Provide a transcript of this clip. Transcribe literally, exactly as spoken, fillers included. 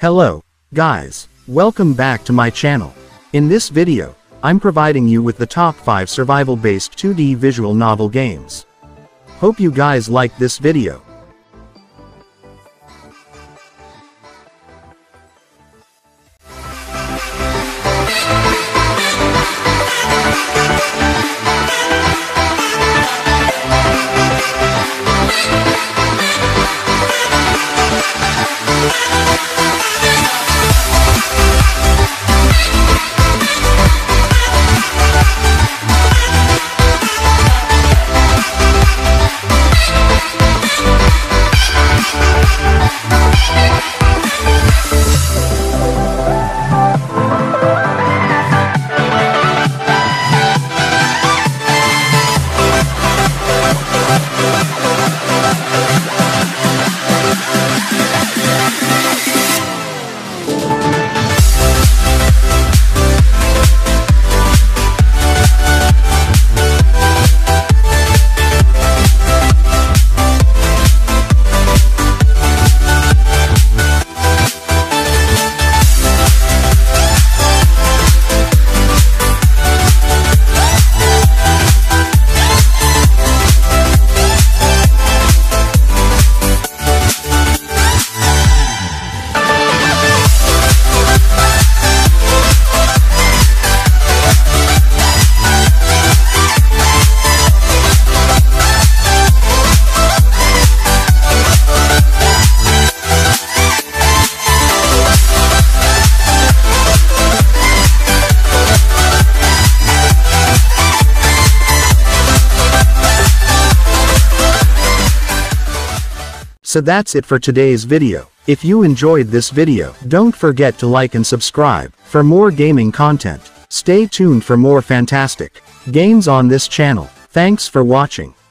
Hello, guys. Welcome back to my channel. In this video, I'm providing you with the top five survival-based two D visual novel games. Hope you guys like this video. So that's it for today's video. If you enjoyed this video, don't forget to like and subscribe for more gaming content. Stay tuned for more fantastic games on this channel. Thanks for watching.